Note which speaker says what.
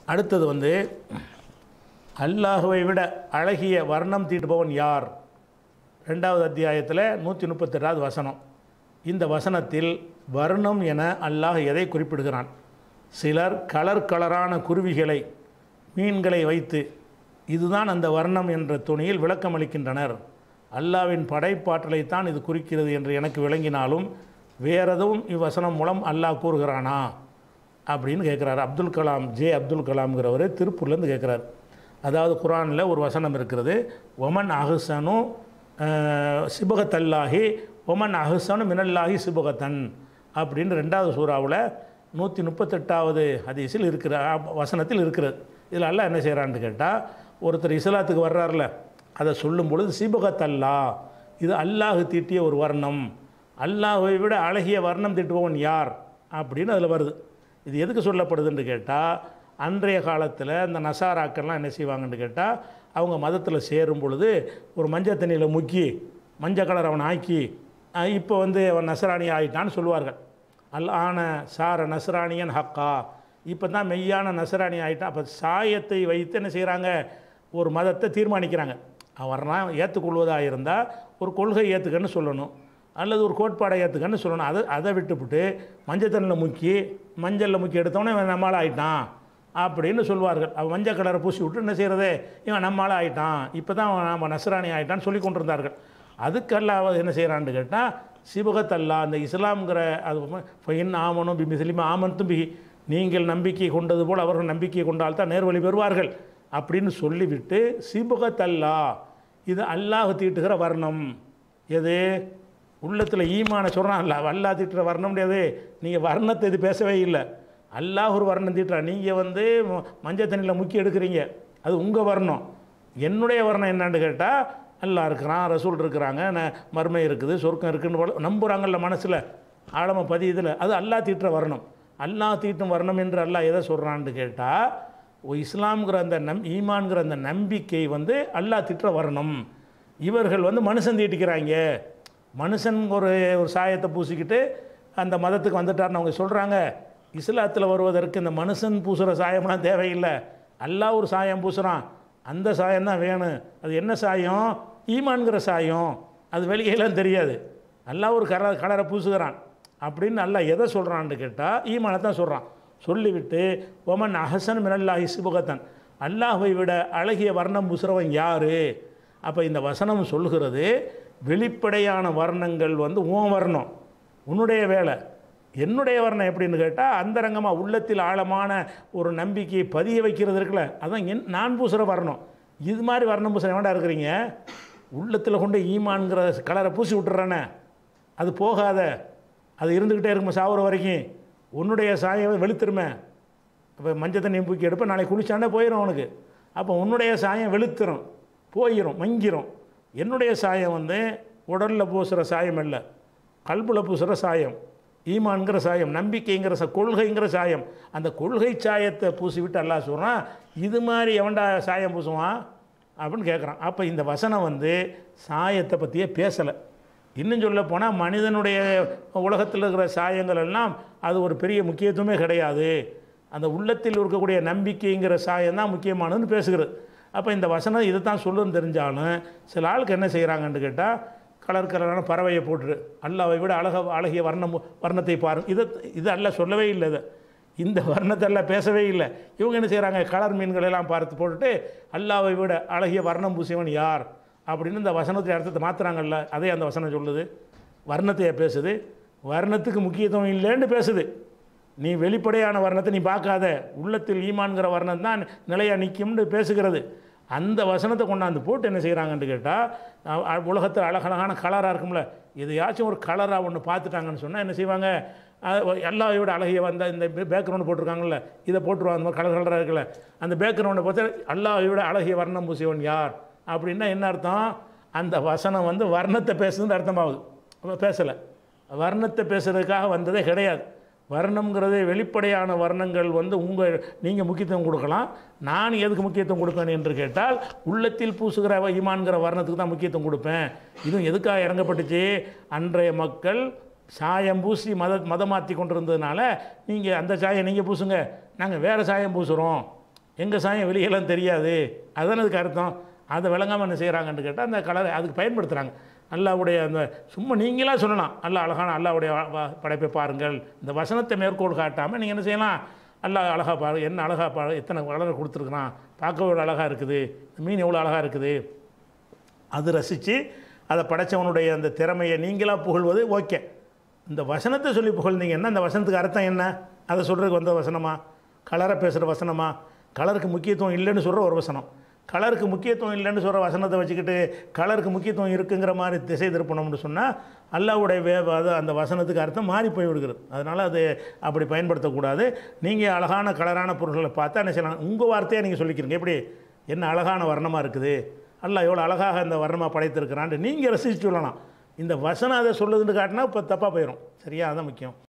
Speaker 1: அடுத்தது வந்து அல்லாஹுவை விட அழகிய வர்ணம் தீட்டுபவன் யார்? 2வது அத்தியாயத்தில் 138வது வசனம். இந்த வசனத்தில் வர்ணம் என அல்லாஹ் எதை குறிப்பிடுகிறான்? சிலர் கலரான குருவிகளை மீன்களை வைத்து இதுதான் அந்த வர்ணம் என்ற துணியில் விளக்கம் அளிக்கின்றனர். அல்லாவின் படைப்பாற்றலைத்தான் இது குறிக்கிறது என்று எனக்கு விளங்கினாலும் வேறெதுவும் இவ்வசனம் மூலம் அல்லாஹ் கூறுகிறானா அப்படின்னு கேட்குறாரு. அப்துல் கலாம்ங்கிறவர் திருப்பூர்லேருந்து கேட்குறாரு. அதாவது குரானில் ஒரு வசனம் இருக்கிறது, ஒமன் அஹ்சனு சிபகத்தல்லாஹி ஒமன் அஹ்சனு மினல்லாஹி சிபகத்தன் அப்படின்னு 2வது சூறாவில் 138வது ஹதீஸில் இருக்கிற வசனத்தில் இருக்கிறது. இதில் அல்லாஹ் என்ன செய்கிறான்னு கேட்டால், ஒருத்தர் இஸ்லாத்துக்கு வர்றார்ல, அதை சொல்லும் பொழுது சிபகத்தல்லா, இது அல்லாஹ் தீட்டிய ஒரு வர்ணம், அல்லாஹை விட அழகிய வர்ணம் தீட்டுபவன் யார் அப்படின்னு அதில் வருது. இது எதுக்கு சொல்லப்படுதுன்னு கேட்டால், அன்றைய காலத்தில் இந்த நசாராக்கள்லாம் என்ன செய்வாங்கன்னு கேட்டால், அவங்க மதத்தில் சேரும் பொழுது ஒரு மஞ்சள் தண்ணியில் முக்கி மஞ்சள் கலர் அவனை ஆக்கி இப்போ வந்து அவன் நசராணி ஆகிட்டான்னு சொல்லுவார்கள். ஆன சார நசராணியன் ஹக்கா, இப்போ தான் மெய்யான நசராணி ஆகிட்டான். அப்போ சாயத்தை வைத்து என்ன செய்கிறாங்க, ஒரு மதத்தை தீர்மானிக்கிறாங்க. அவர்லாம் ஏற்றுக்கொள்வதாக இருந்தால் ஒரு கொள்கை ஏற்றுக்கன்னு சொல்லணும், அல்லது ஒரு கோட்பாடை ஏற்றுக்கன்னு சொல்லணும். அதை விட்டுவிட்டு மஞ்சள் தண்ணியில் மஞ்சளில் முக்கி எடுத்தோன்னே இவன் நம்மளால் ஆகிட்டான் அப்படின்னு சொல்வார்கள். அவன் மஞ்சள் கலரை பூசி விட்டு என்ன செய்கிறது, இவன் நம்மளால் ஆகிட்டான், இப்போ தான் நம்ம நஸ்ரானி ஆகிட்டான்னு சொல்லி கொண்டிருந்தார்கள். அதுக்கெல்லாம் என்ன செய்கிறான்னு கேட்டால், சிபகத்தல்லா அந்த இஸ்லாம்ங்கிற அது ஃபைன் ஆமனும் பி முஸ்லீம் ஆமன்தும் பி, நீங்கள் நம்பிக்கை கொண்டது போல் அவர்கள் நம்பிக்கை கொண்டால்தான் நேர்வழி பெறுவார்கள் அப்படின்னு சொல்லிவிட்டு, சிபகத்தல்லா இது அல்லாஹ் தீட்டுகிற வர்ணம். எது உள்ளத்தில் ஈமான சொல்கிறான், அல்லாஹ் தீட்டுற வர்ணம் முடியாது. நீங்கள் வர்ணத்தை இது பேசவே இல்லை, அல்லாஹ் ஒரு வர்ணம் தீட்டுறா. நீங்கள் வந்து மஞ்சள் தண்ணியில் முக்கி எடுக்கிறீங்க, அது உங்கள் வர்ணம். என்னுடைய வர்ணம் என்னான்னு கேட்டால், அல்லாஹ் இருக்கிறான், ரசூல் இருக்கிறாங்க, மர்மை இருக்குது, சொர்க்கம் இருக்குன்னு நம்புகிறாங்கல்ல, மனசில் ஆழமாக பதியுதில், அது அல்லாஹ் தீட்டுற வர்ணம். அல்லாஹ் தீட்டும் வர்ணம் என்று அல்லாஹ் எதை சொல்கிறான்னு கேட்டால், இஸ்லாம்ங்கிற அந்த ஈமான்கிற அந்த நம்பிக்கை வந்து அல்லாஹ் தீட்டுற வர்ணம். இவர்கள் வந்து மனுஷன் தீட்டிக்கிறாங்க, மனுஷன் ஒரு சாயத்தை பூசிக்கிட்டு அந்த மதத்துக்கு வந்துட்டார்னு அவங்க சொல்கிறாங்க. இஸ்லாத்தில் வருவதற்கு இந்த மனுஷன் பூசுகிற சாயம்லாம் தேவையில்லை, அல்லாஹ் ஒரு சாயம் பூசுகிறான், அந்த சாயம்தான் வேணும். அது என்ன சாயம்? ஈமான்கிற சாயம். அது வெளியெல்லாம் தெரியாது, அல்லாஹ் ஒரு கலரை பூசுகிறான் அப்படின்னு அல்லாஹ் எதை சொல்கிறான்னு கேட்டால் ஈமானை தான் சொல்கிறான். சொல்லிவிட்டு ஒமன் அஹசன் மினல்லாஹி சிபகத்தன், அல்லாஹை விட அழகிய வர்ணம் பூசுகிறவன் யார்? அப்போ இந்த வசனம் சொல்கிறது, வெளிப்படையான வர்ணங்கள் வந்து உன் வர்ணம், உன்னுடைய வேலை. என்னுடைய வர்ணம் எப்படின்னு கேட்டால், அந்தரங்கமாக உள்ளத்தில் ஆழமான ஒரு நம்பிக்கையை பதிய வைக்கிறது இருக்குல்ல, அதான் நான் பூசுகிற வர்ணம். இது மாதிரி வர்ணம் பூசுகிற வேண்டாம் இருக்கிறீங்க, உள்ளத்தில் கொண்டு ஈமான்கிற கலரை பூசி விட்டுறானே, அது போகாத, அது இருந்துக்கிட்டே இருக்குமா சாவுற வரைக்கும். உன்னுடைய சாயம் வெளுத்துருமே. இப்போ மஞ்சள் தண்ணி பூக்கி எடுப்பேன், நாளைக்கு குளிச்சாண்டே போயிடும் அவனுக்கு. அப்போ உன்னுடைய சாயம் வெளுத்துரும், போயிடும், மங்கிரும். என்னுடைய சாயம் வந்து உடலில் பூசுகிற சாயம் இல்லை, கல்பில் பூசுகிற சாயம், ஈமான்கிற சாயம், நம்பிக்கைங்கிற கொள்கைங்கிற சாயம். அந்த கொள்கை சாயத்தை பூசிவிட்டு அல்லாஹ் சொல்கிறான், இது மாதிரி எவன்டா சாயம் பூசுவான் அப்படின்னு கேட்குறான். அப்போ இந்த வசனம் வந்து சாயத்தை பற்றியே பேசலை. இன்னும் சொல்ல போனால் மனிதனுடைய உலகத்தில் இருக்கிற சாயங்கள் எல்லாம் அது ஒரு பெரிய முக்கியத்துவமே கிடையாது, அந்த உள்ளத்தில் இருக்கக்கூடிய நம்பிக்கைங்கிற சாயம் தான் முக்கியமானதுன்னு பேசுகிறது. அப்போ இந்த வசனம் இதை தான் சொல்லுன்னு தெரிஞ்சாலும் சில ஆளுக்கு என்ன செய்கிறாங்கன்னு கேட்டால், கலரான பறவையை போட்டுரு, அல்லாவை விட அழகிய வர்ணத்தை பாருங்க, இது அல்லாஹ் சொல்லவே இல்லை. இந்த வர்ணத்தை எல்லாம் பேசவே இல்லை. இவங்க என்ன செய்கிறாங்க, கலர் மீன்கள் எல்லாம் பார்த்து போட்டுட்டு அல்லாவை விட அழகிய வர்ணம் பூசியவன் யார் அப்படின்னு இந்த வசனத்தை அர்த்தத்தை மாற்றுறாங்கல்ல. அதே அந்த வசனம் சொல்லுது, வர்ணத்தையே பேசுது, வர்ணத்துக்கு முக்கியத்துவம் இல்லைன்னு பேசுது. நீ வெளிப்படையான வர்ணத்தை நீ பார்க்காத, உள்ளத்தில் ஈமான்கிற வர்ணம் தான் நிலையாக நிற்கும்னு பேசுகிறது. அந்த வசனத்தை கொண்டாந்து போட்டு என்ன செய்கிறாங்கன்னு கேட்டால், உலகத்தில் அழகழகான கலராக இருக்கும்ல, எதையாச்சும் ஒரு கலராக ஒன்று பார்த்துட்டாங்கன்னு சொன்னால் என்ன செய்வாங்க, எல்லாவையோட அழகிய வந்த இந்த பேக்ரவுண்டு போட்டிருக்காங்கல்ல, இதை போட்டுருவாங்க. அந்த மாதிரி கலராக இருக்குல்ல, அந்த பேக்ரவுண்டை பார்த்து அல்லாஹ்வையோட அழகிய வர்ணம் பூசியவன் யார் அப்படின்னா என்ன அர்த்தம்? அந்த வசனம் வந்து வர்ணத்தை பேசுதுன்னு அர்த்தமாகுது. பேசலை, வர்ணத்தை பேசுகிறதுக்காக வந்ததே கிடையாது. வர்ணம்ங்கிறதே வெளிப்படையான வர்ணங்கள் வந்து நீங்கள் முக்கியத்துவம் கொடுக்கலாம். நான் எதுக்கு முக்கியத்துவம் கொடுப்பேன் என்று கேட்டால், உள்ளத்தில் பூசுகிற ஈமான்கிற வர்ணத்துக்கு தான் முக்கியத்துவம் கொடுப்பேன். இதுவும் எதுக்காக இறங்கப்பட்டுச்சு? அன்றைய மக்கள் சாயம் பூசி மதம் மாற்றி கொண்டிருந்ததுனால, நீங்கள் அந்த சாயம் நீங்கள் பூசுங்க, நாங்கள் வேறு சாயம் பூசுகிறோம் எங்கள் சாயம் வெளியெல்லாம் தெரியாது, அதுதானே அதுக்கு அர்த்தம். அதை விளங்காமல் என்ன செய்கிறாங்கன்னு கேட்டால் அந்த கலரை அதுக்கு பயன்படுத்துகிறாங்க. அல்லாஹ்வுடைய அந்த சும்மா நீங்களாக சொல்லலாம், அல்லாஹ் அழகான அல்லாஹ்வுடைய படைப்பை பாருங்கள், இந்த வசனத்தை மேற்கோள் காட்டாமல் நீங்கள் என்ன செய்யலாம், அல்லாஹ் அழகாக பாரு, என்ன அழகாக பாரு, எத்தனை கலரை கொடுத்துருக்குறான், பார்க்க எவ்வளோ அழகாக இருக்குது, மீன் எவ்வளோ அழகாக இருக்குது, அது ரசித்து அதை படைத்தவனுடைய அந்த திறமையை நீங்களாக புகழ்வது ஓகே. இந்த வசனத்தை சொல்லி புகழ்ந்தீங்கன்னா அந்த வசனத்துக்கு அர்த்தம் என்ன, அதை சொல்கிறதுக்கு வந்த வசனமா, கலரை பேசுகிற வசனமா, கலருக்கு முக்கியத்துவம் இல்லைன்னு சொல்கிற ஒரு வசனம், கலருக்கு முக்கியத்துவம் இல்லைன்னு சொல்கிற வசனத்தை வச்சுக்கிட்டு கலருக்கு முக்கியத்துவம் இருக்குங்கிற மாதிரி திசை திருப்பணும்னு சொன்னால் அல்லாஹ்வுடைய அது அந்த வசனத்துக்கு அர்த்தம் மாறி போய் விடுகிறது. அதனால் அது அப்படி பயன்படுத்தக்கூடாது. நீங்கள் அழகான கலரான பொருட்களை பார்த்தா என்ன செய்யலாம், உங்கள் வார்த்தையாக நீங்கள் சொல்லிக்கிறீங்க, எப்படி என்ன அழகான வர்ணமாக இருக்குது, அல்லாஹ் எவ்வளோ அழகாக அந்த வர்ணமாக படைத்திருக்கிறான்ட்டு நீங்கள் ரசித்து சொல்லலாம். இந்த வசனம் அதை சொல்லுதுன்னு காட்டினா இப்போ தப்பாக போயிடும். சரியா, அதுதான் முக்கியம்.